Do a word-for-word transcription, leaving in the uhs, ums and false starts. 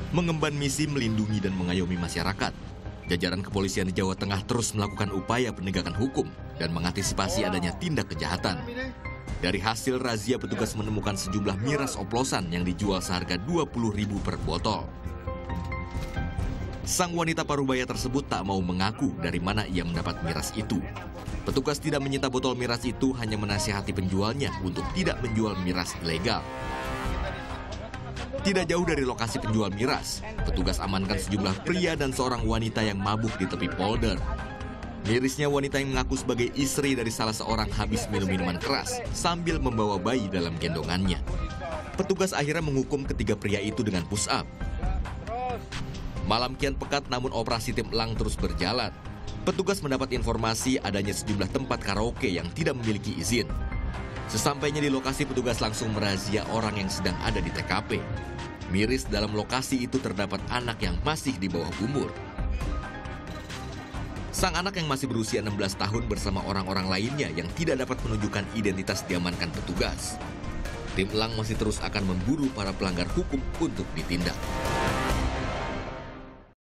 Mengemban misi melindungi dan mengayomi masyarakat, jajaran kepolisian di Jawa Tengah terus melakukan upaya penegakan hukum dan mengantisipasi adanya tindak kejahatan. Dari hasil razia, petugas menemukan sejumlah miras oplosan yang dijual seharga dua puluh ribu per botol. Sang wanita parubaya tersebut tak mau mengaku dari mana ia mendapat miras itu. Petugas tidak menyita botol miras itu, hanya menasihati penjualnya untuk tidak menjual miras ilegal. Tidak jauh dari lokasi penjual miras, petugas amankan sejumlah pria dan seorang wanita yang mabuk di tepi polder. Mirisnya, wanita yang mengaku sebagai istri dari salah seorang habis minum minuman keras sambil membawa bayi dalam gendongannya. Petugas akhirnya menghukum ketiga pria itu dengan push up. Malam kian pekat namun operasi tim elang terus berjalan. Petugas mendapat informasi adanya sejumlah tempat karaoke yang tidak memiliki izin. Sesampainya di lokasi, petugas langsung merazia orang yang sedang ada di T K P. Miris, dalam lokasi itu terdapat anak yang masih di bawah umur. Sang anak yang masih berusia enam belas tahun bersama orang-orang lainnya yang tidak dapat menunjukkan identitas diamankan petugas. Tim elang masih terus akan memburu para pelanggar hukum untuk ditindak.